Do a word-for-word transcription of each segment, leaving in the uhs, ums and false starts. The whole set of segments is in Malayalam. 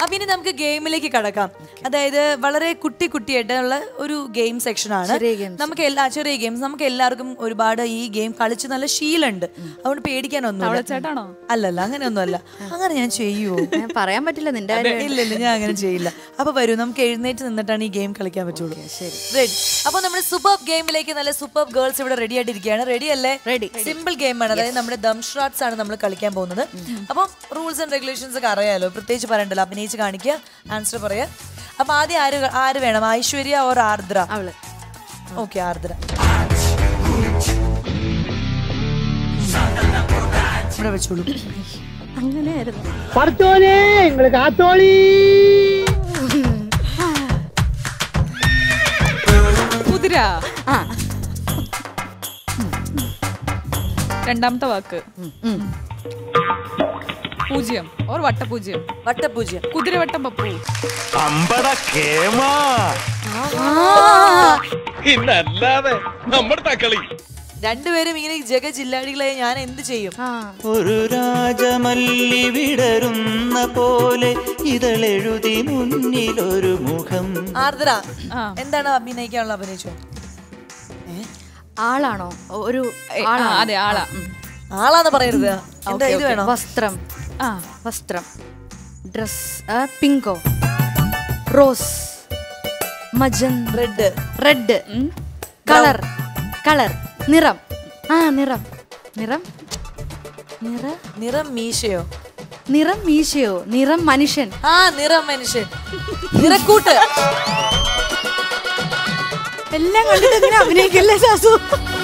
അപ്പൊ ഇനി നമുക്ക് ഗെയിമിലേക്ക് കടക്കാം. അതായത് വളരെ കുട്ടി കുട്ടിയായിട്ടുള്ള ഒരു ഗെയിം സെക്ഷൻ ആണ്. നമുക്ക് എല്ലാ ചെറിയ ഗെയിംസ് നമുക്ക് എല്ലാവർക്കും ഒരുപാട് ഈ ഗെയിം കളിച്ച് നല്ല ശീലമുണ്ട്. അതുകൊണ്ട് പേടിക്കാനൊന്നും അല്ലല്ല, അങ്ങനെയൊന്നും അല്ല. അങ്ങനെ ഞാൻ ചെയ്യുവോ പറയാൻ പറ്റില്ല നിന്റെ. ഇല്ല ഇല്ല, ഞാൻ അങ്ങനെ ചെയ്യില്ല. അപ്പൊ വരൂ, നമുക്ക് എഴുന്നേറ്റ് നിന്നിട്ടാണ് ഈ ഗെയിം കളിക്കാൻ പറ്റുള്ളൂ. ശരി, റെഡി. അപ്പൊ നമ്മുടെ സൂപ്പർ ഗെയിമിലേക്ക് നല്ല സൂപ്പർ ഗേൾസ് ഇവിടെ റെഡി ആയിട്ടിരിക്കുകയാണ്. റെഡി അല്ലേ? റെഡി. സിമ്പിൾ ഗെയിമാണ്. അതായത് നമ്മുടെ ദം ഷോട്ട്സ് ആണ് നമ്മൾ കളിക്കാൻ പോകുന്നത്. അപ്പം റൂൾസ് ആൻഡ് റെഗുലേഷൻസ് ഒക്കെ അറിയാലോ, പ്രത്യേകിച്ച് പറയണ്ടല്ലോ. അഭിനയിച്ച് കാണിക്കുക, ആൻസർ പറയാ. അപ്പൊ ആദ്യം ആര് ആര് വേണം? ഐശ്വര്യ ഓർ ആർദ്ര? അവള്. ഓക്കെ, ആർദ്ര. ഇവിടെ വെച്ചോളൂ. അങ്ങനെയായിരുന്നു. കുതിര. രണ്ടാമത്തെ വാക്ക് പൂജ്യം ഓർ വട്ടപൂജ്യം? വട്ടപൂജ്യം. കുതിരവട്ടം പപ്പു. ഇന്നല്ലാതെ നമ്മുടെ തക്കളി. രണ്ടുപേരും ഇങ്ങനെ ജഗ ജില്ലാടികളായി ഞാൻ എന്ത് ചെയ്യും? ഒരു രാജമല്ലി വിടരുന്ന പോലെ ഇതളെഴുതി മുന്നിലൊരു മുഖം. ആർദ്ര, എന്താണ് അഭിനയിക്കാനുള്ള അഭിനയിച്ചോ? ആളാണോ? ഒരു അതെ, ആളാ. ആളാന്ന് പറയരുത്. ഇത് വേണോ? വസ്ത്രം. ആ, വസ്ത്രം. ഡ്രസ്. പിങ്കോ, റോസ്, മജൻ, റെഡ്. റെഡ്. കളർ. കളർ. നിറം. ആ, നിറം. നിറം. നിറ നിറം മീശയോ? നിറം മീശയോ? നിറം മനുഷ്യൻ. ആ, നിറം മനുഷ്യൻ. നിറക്കൂട്ട്. എല്ലാം കണ്ടിട്ട് ഇങ്ങനെ അഭിനയിക്കല്ലേ സാസു?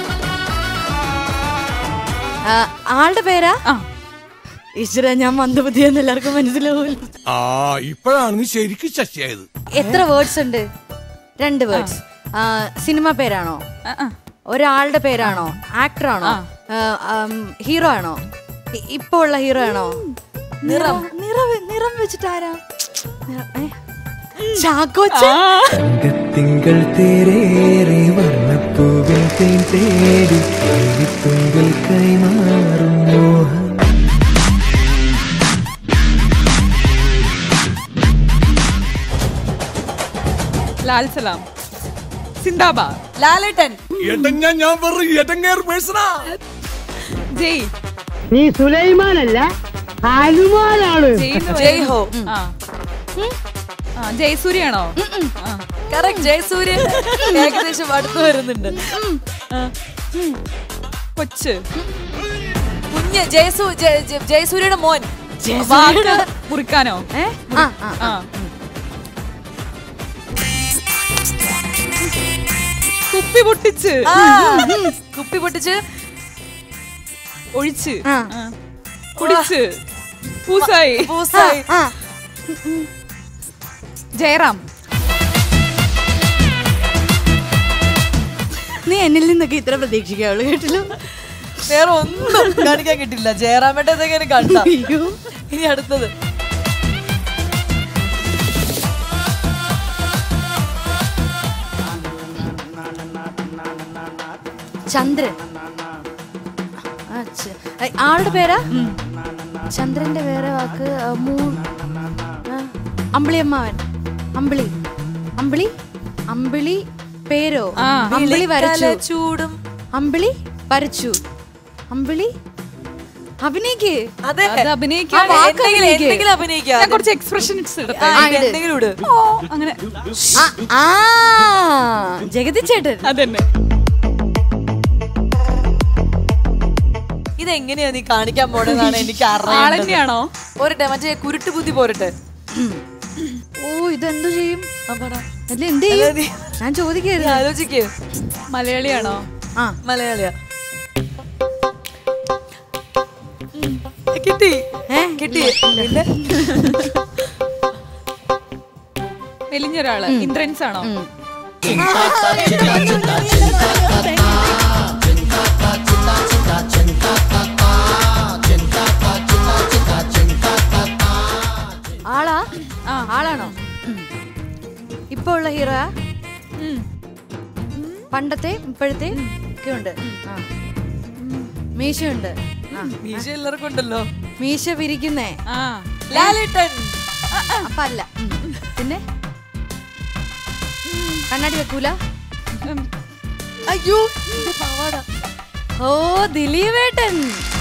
ആളുടെ പേരാ? ഈശ്വര, ഞാൻ മന്ദബുദ്ധിയെന്ന് എല്ലാവർക്കും മനസ്സിലാവൂല. ആ, ഇപ്പോഴാണ് നീ ശരിക്കും ശശിയായത്. എത്ര വേർഡ്സ് ഉണ്ട്? രണ്ട് വേർഡ്സ്. സിനിമ പേരാണോ? ഒരാളുടെ പേരാണോ? ആക്ടർ ആണോ? ഹീറോ ആണോ? ഇപ്പൊ ഉള്ള ഹീറോ ആണോ? നിറം. നിറം നിറം വെച്ചിട്ടാരാ? തിങ്കൾ തേരേറെ വർണ്ണപ്പൂവിൽ തേൻ തേടി തുങ്കൽ കൈമാറും മോഹം. ലാൽ സലാം. സിന്ദാബാദ്. ലാലേട്ടൻ. എടങ്ങ ഞാൻ വെറും എടങ്ങേർ പേഴ്സണാ. ജയ്. നീ സുലൈമാനല്ല, ഹനുമാനാണ്. ജയ് ഹോ. ജയസൂര്യാണോ? കറക്റ്റ്, ജയസൂര്യ. ഏകദേശം അടുത്ത് വരുന്നുണ്ട്. കൊച്ച്. കുഞ്ഞ്. ജയസൂ ജയസൂര്യയുടെ മോൻ. വാക്ക് മുറിക്കാനോ? കുപ്പി പൊട്ടിച്ച്. കുപ്പി പൊട്ടിച്ച്. ഒഴിച്ച്. കുടിച്ച്. പൂസായി. പൂസായി. ജയറാം. നീ എന്നിൽ നിന്നൊക്കെ ഇത്ര പ്രതീക്ഷിക്കാവുള്ളൂ കേട്ടില്ല. വേറെ ഒന്നും കാണിക്കാൻ കിട്ടില്ല. ജയറാമേട്ടൊക്കെ കണ്ട. ഇനി അടുത്തത്. ചന്ദ്രൻ. ആളുടെ പേരാ? ചന്ദ്രന്റെ വേറെ വാക്ക്. അമ്പിളിയമ്മാവൻ. അമ്പിളി. അമ്പിളി. അമ്പിളി പേരോ? അമ്പിളി വരച്ചു. ചൂടും. അമ്പിളി വരച്ചു. അമ്പിളി. അഭിനയിക്ക്. അതെ, കുറച്ച് എക്സ്പ്രഷൻസ് അങ്ങനെ. ജഗതി ചേട്ടൻ. അതന്നെ. ഇതെങ്ങനെയാ നീ കാണിക്കാൻ പോണെന്നാണ് എനിക്ക് അറിയാണോ? പോരട്ടെ, മറ്റേ കുരുട്ട് ബുദ്ധി പോരട്ടെ. ഓ, ഇതെന്തു ചെയ്യും? എന്ത് ചെയ്യും? ഞാൻ ചോദിക്കരുത്, ആലോചിക്ക്. മലയാളിയാണോ? ആ, മലയാളിയാ. കിട്ടി കിട്ടി. മെലിഞ്ഞൊരാള്. ഇന്ദ്രൻസ് ആണോ? ആളാ? ആളാണോ? ഇപ്പൊ ഉള്ള ഹീറോ? പണ്ടത്തെ ഇപ്പോഴത്തെ ഒക്കെ ഉണ്ട്. മീശയുണ്ട്. മീശ എല്ലാവർക്കും ഉണ്ടല്ലോ. മീശ വിരിക്കുന്നേ. ലാലേട്ടൻ. അപ്പൊ അല്ല. പിന്നെ കണ്ണാടി വെക്കൂല. അയ്യോ പാവാട. ഓ ദിലീപേട്ടൻ.